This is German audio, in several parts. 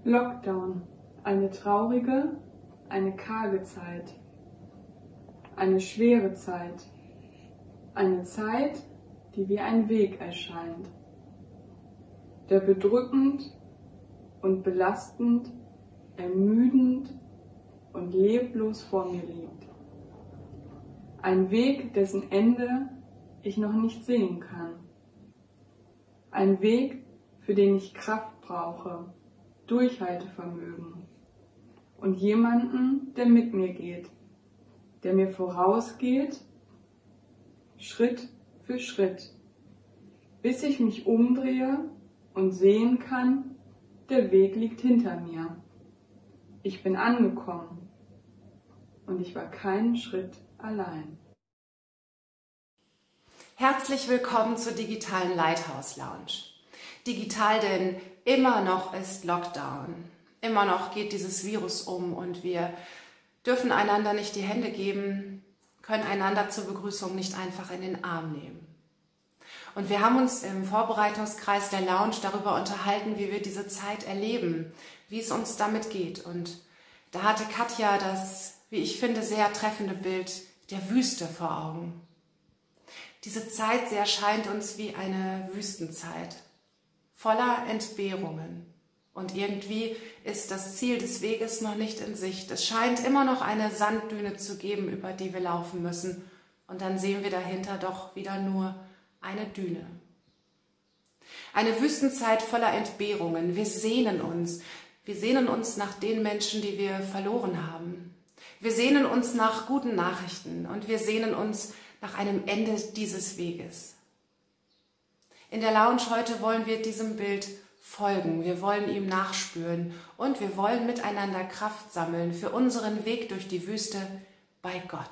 Lockdown, eine traurige, eine karge Zeit, eine schwere Zeit, eine Zeit, die wie ein Weg erscheint, der bedrückend und belastend, ermüdend und leblos vor mir liegt. Ein Weg, dessen Ende ich noch nicht sehen kann. Ein Weg, für den ich Kraft brauche, Durchhaltevermögen und jemanden, der mit mir geht, der mir vorausgeht, Schritt für Schritt, bis ich mich umdrehe und sehen kann, der Weg liegt hinter mir. Ich bin angekommen und ich war keinen Schritt allein. Herzlich willkommen zur digitalen Lighthouse Lounge. Digital, denn immer noch ist Lockdown. Immer noch geht dieses Virus um und wir dürfen einander nicht die Hände geben, können einander zur Begrüßung nicht einfach in den Arm nehmen. Und wir haben uns im Vorbereitungskreis der Lounge darüber unterhalten, wie wir diese Zeit erleben, wie es uns damit geht. Und da hatte Katja das, wie ich finde, sehr treffende Bild der Wüste vor Augen. Diese Zeit, sie erscheint uns wie eine Wüstenzeit, voller Entbehrungen. Und irgendwie ist das Ziel des Weges noch nicht in Sicht. Es scheint immer noch eine Sanddüne zu geben, über die wir laufen müssen. Und dann sehen wir dahinter doch wieder nur eine Düne. Eine Wüstenzeit voller Entbehrungen. Wir sehnen uns. Wir sehnen uns nach den Menschen, die wir verloren haben. Wir sehnen uns nach guten Nachrichten und wir sehnen uns nach einem Ende dieses Weges. In der Lounge heute wollen wir diesem Bild folgen, wir wollen ihm nachspüren und wir wollen miteinander Kraft sammeln für unseren Weg durch die Wüste bei Gott.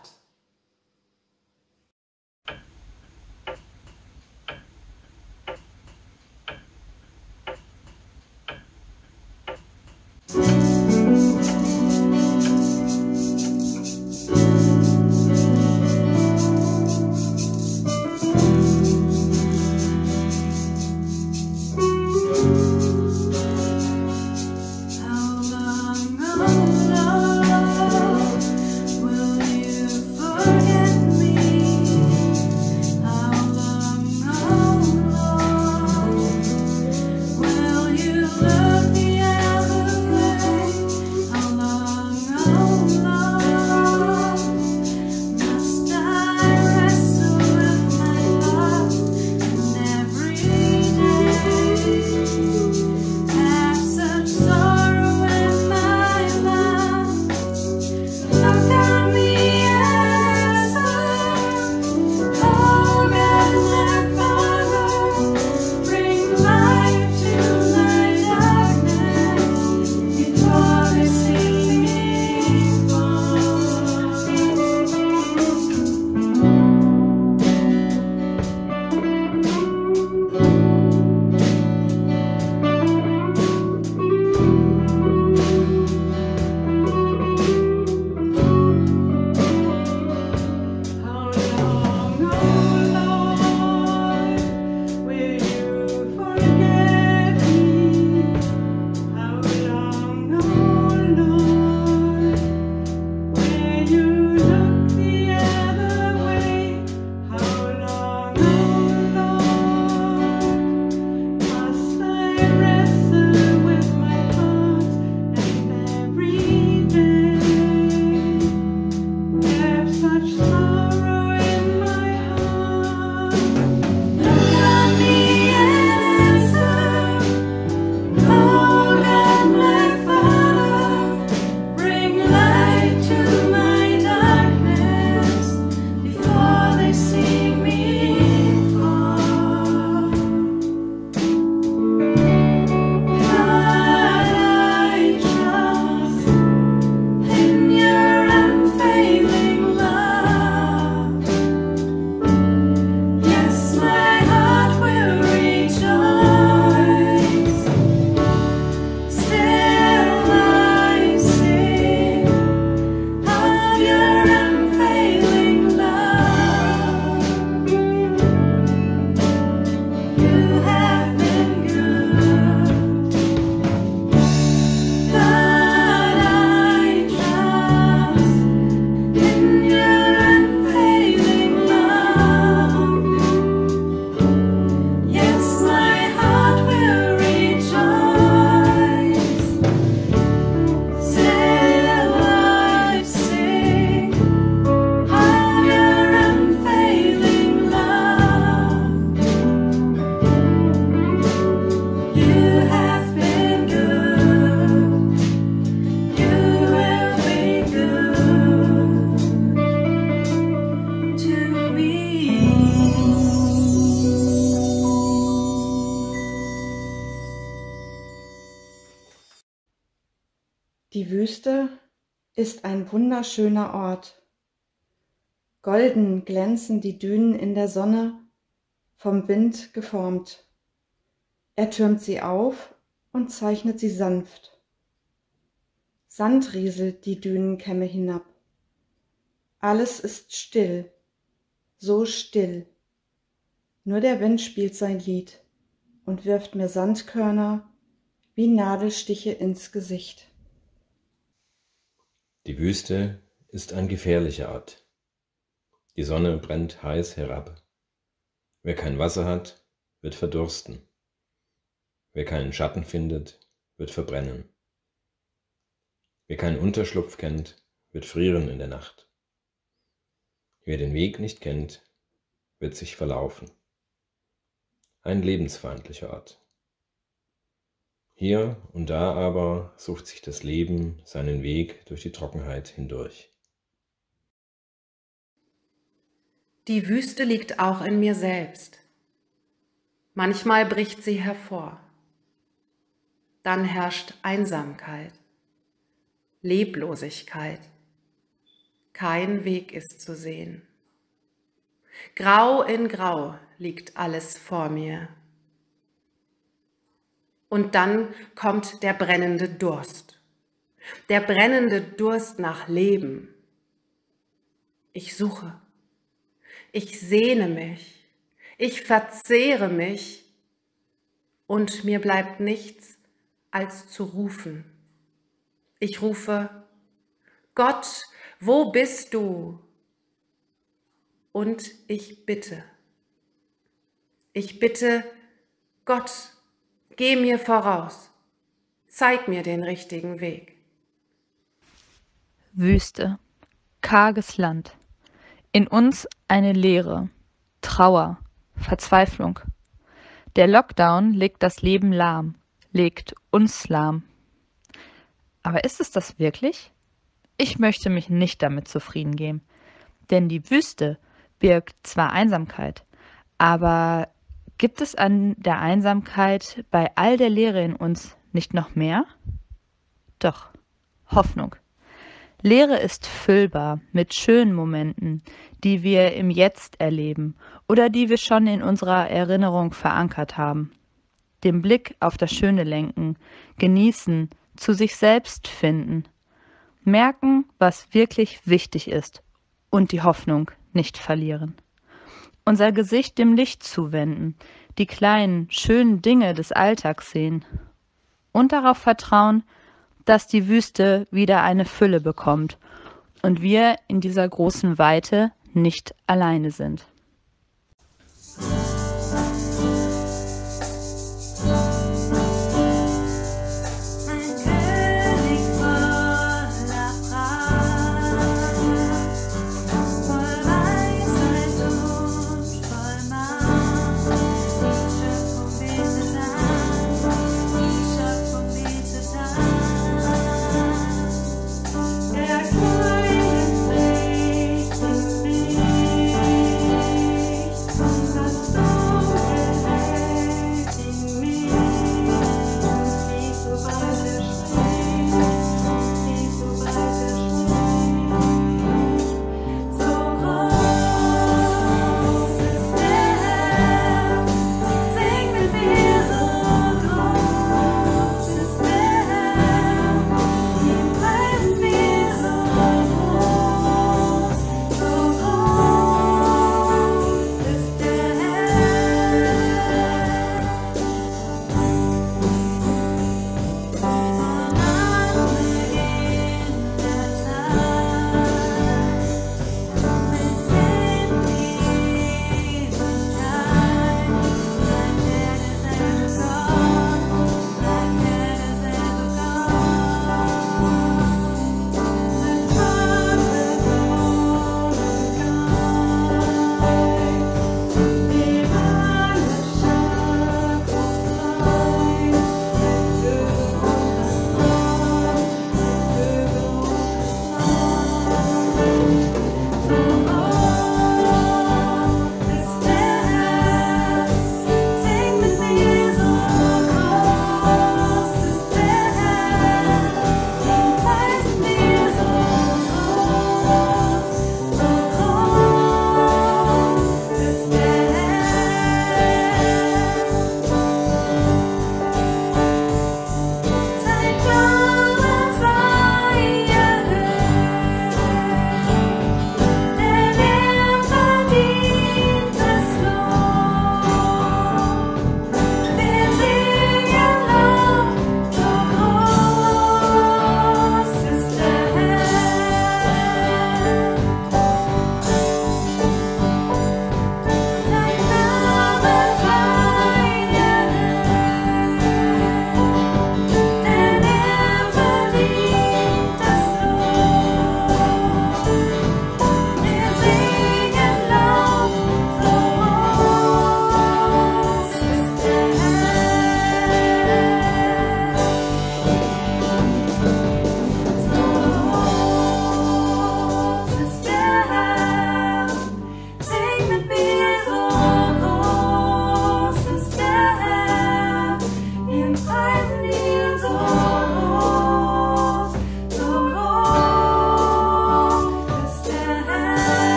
Love Die Wüste ist ein wunderschöner Ort. Golden glänzen die Dünen in der Sonne, vom Wind geformt. Er türmt sie auf und zeichnet sie sanft. Sand rieselt die Dünenkämme hinab. Alles ist still, so still. Nur der Wind spielt sein Lied und wirft mir Sandkörner wie Nadelstiche ins Gesicht. Die Wüste ist ein gefährlicher Ort. Die Sonne brennt heiß herab. Wer kein Wasser hat, wird verdursten. Wer keinen Schatten findet, wird verbrennen. Wer keinen Unterschlupf kennt, wird frieren in der Nacht. Wer den Weg nicht kennt, wird sich verlaufen. Ein lebensfeindlicher Ort. Hier und da aber sucht sich das Leben seinen Weg durch die Trockenheit hindurch. Die Wüste liegt auch in mir selbst. Manchmal bricht sie hervor. Dann herrscht Einsamkeit, Leblosigkeit. Kein Weg ist zu sehen. Grau in Grau liegt alles vor mir. Und dann kommt der brennende Durst. Der brennende Durst nach Leben. Ich suche. Ich sehne mich. Ich verzehre mich. Und mir bleibt nichts, als zu rufen. Ich rufe: Gott, wo bist du? Und ich bitte. Ich bitte, Gott, geh mir voraus. Zeig mir den richtigen Weg. Wüste, karges Land. In uns eine Leere, Trauer, Verzweiflung. Der Lockdown legt das Leben lahm, legt uns lahm. Aber ist es das wirklich? Ich möchte mich nicht damit zufrieden geben, denn die Wüste birgt zwar Einsamkeit, aber gibt es an der Einsamkeit bei all der Leere in uns nicht noch mehr? Doch, Hoffnung. Leere ist füllbar mit schönen Momenten, die wir im Jetzt erleben oder die wir schon in unserer Erinnerung verankert haben. Den Blick auf das Schöne lenken, genießen, zu sich selbst finden, merken, was wirklich wichtig ist und die Hoffnung nicht verlieren. Unser Gesicht dem Licht zuwenden, die kleinen, schönen Dinge des Alltags sehen und darauf vertrauen, dass die Wüste wieder eine Fülle bekommt und wir in dieser großen Weite nicht alleine sind.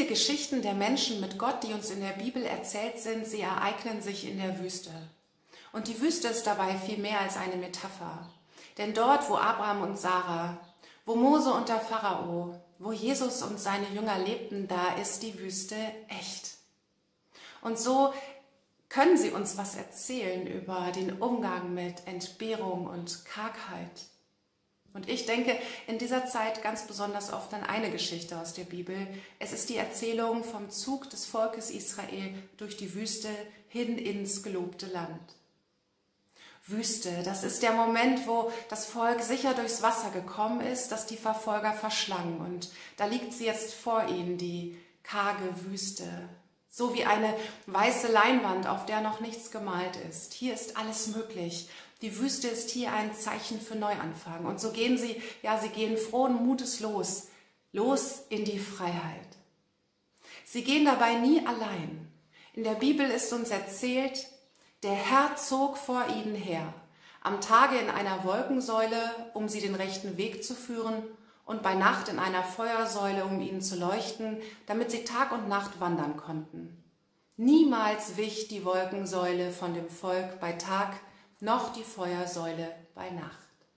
Geschichten der Menschen mit Gott, die uns in der Bibel erzählt sind, sie ereignen sich in der Wüste. Und die Wüste ist dabei viel mehr als eine Metapher. Denn dort, wo Abraham und Sarah, wo Mose und der Pharao, wo Jesus und seine Jünger lebten, da ist die Wüste echt. Und so können sie uns was erzählen über den Umgang mit Entbehrung und Kargheit. Und ich denke in dieser Zeit ganz besonders oft an eine Geschichte aus der Bibel. Es ist die Erzählung vom Zug des Volkes Israel durch die Wüste hin ins gelobte Land. Wüste, das ist der Moment, wo das Volk sicher durchs Wasser gekommen ist, das die Verfolger verschlangen. Und da liegt sie jetzt vor ihnen, die karge Wüste. So wie eine weiße Leinwand, auf der noch nichts gemalt ist. Hier ist alles möglich. Die Wüste ist hier ein Zeichen für Neuanfang. Und so gehen sie gehen frohen Mutes los in die Freiheit. Sie gehen dabei nie allein. In der Bibel ist uns erzählt, der Herr zog vor ihnen her, am Tage in einer Wolkensäule, um sie den rechten Weg zu führen, und bei Nacht in einer Feuersäule, um ihnen zu leuchten, damit sie Tag und Nacht wandern konnten. Niemals wich die Wolkensäule von dem Volk bei Tag, noch die Feuersäule bei Nacht.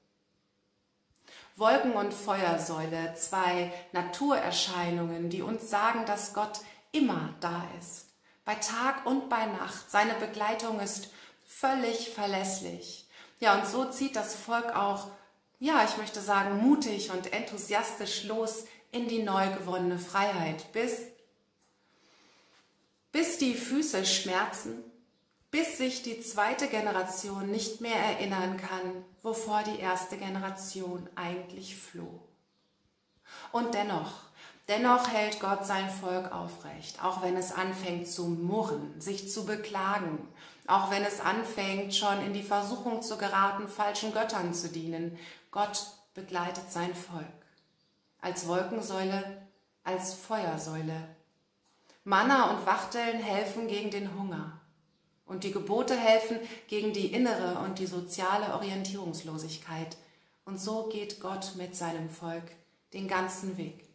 Wolken und Feuersäule, zwei Naturerscheinungen, die uns sagen, dass Gott immer da ist. Bei Tag und bei Nacht. Seine Begleitung ist völlig verlässlich. Ja, und so zieht das Volk auch, ich möchte sagen, mutig und enthusiastisch los in die neu gewonnene Freiheit, bis die Füße schmerzen, bis sich die zweite Generation nicht mehr erinnern kann, wovor die erste Generation eigentlich floh. Und dennoch hält Gott sein Volk aufrecht, auch wenn es anfängt zu murren, sich zu beklagen, auch wenn es anfängt, schon in die Versuchung zu geraten, falschen Göttern zu dienen. Gott begleitet sein Volk. Als Wolkensäule, als Feuersäule. Manna und Wachteln helfen gegen den Hunger. Und die Gebote helfen gegen die innere und die soziale Orientierungslosigkeit. Und so geht Gott mit seinem Volk den ganzen Weg.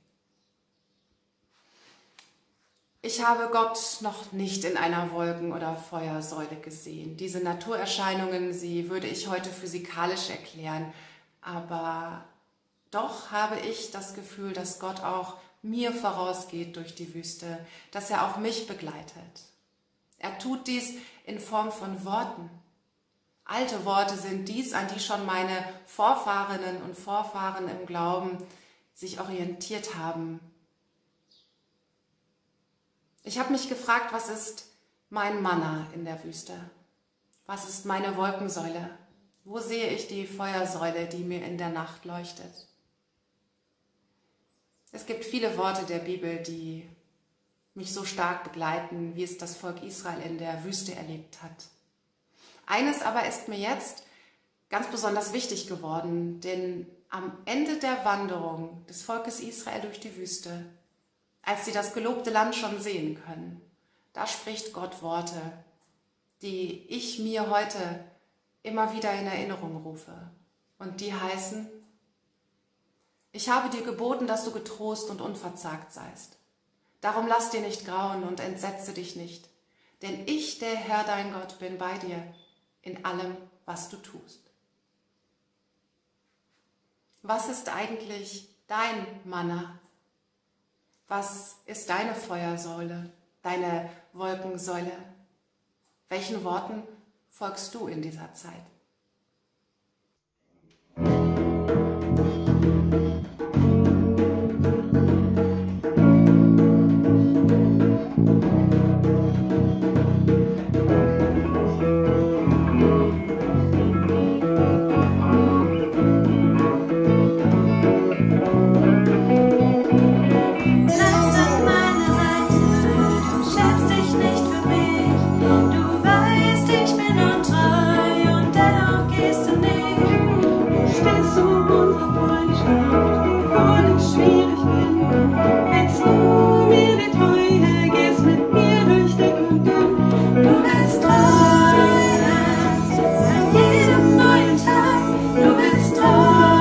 Ich habe Gott noch nicht in einer Wolken- oder Feuersäule gesehen. Diese Naturerscheinungen, sie würde ich heute physikalisch erklären. Aber doch habe ich das Gefühl, dass Gott auch mir vorausgeht durch die Wüste, dass er auch mich begleitet. Er tut dies in Form von Worten. Alte Worte sind dies, an die schon meine Vorfahrinnen und Vorfahren im Glauben sich orientiert haben. Ich habe mich gefragt, was ist mein Manna in der Wüste? Was ist meine Wolkensäule? Wo sehe ich die Feuersäule, die mir in der Nacht leuchtet? Es gibt viele Worte der Bibel, die mich so stark begleiten, wie es das Volk Israel in der Wüste erlebt hat. Eines aber ist mir jetzt ganz besonders wichtig geworden, denn am Ende der Wanderung des Volkes Israel durch die Wüste, als sie das gelobte Land schon sehen können, da spricht Gott Worte, die ich mir heute immer wieder in Erinnerung rufe. Und die heißen: Ich habe dir geboten, dass du getrost und unverzagt seist. Darum lass dir nicht grauen und entsetze dich nicht, denn ich, der Herr dein Gott, bin bei dir in allem, was du tust. Was ist eigentlich dein Manna? Was ist deine Feuersäule, deine Wolkensäule? Welchen Worten folgst du in dieser Zeit?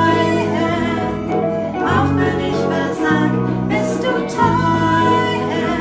Auch wenn ich versag, bist du treu, Herr.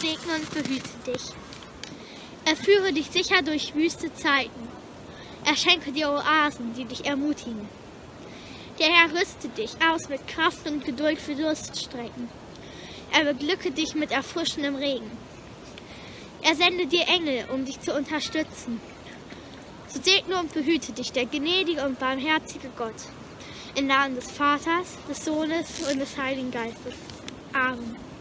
segne und behüte dich. Er führe dich sicher durch wüste Zeiten. Er schenke dir Oasen, die dich ermutigen. Der Herr rüste dich aus mit Kraft und Geduld für Durststrecken. Er beglücke dich mit erfrischendem Regen. Er sende dir Engel, um dich zu unterstützen. So segne und behüte dich der gnädige und barmherzige Gott. Im Namen des Vaters, des Sohnes und des Heiligen Geistes. Amen.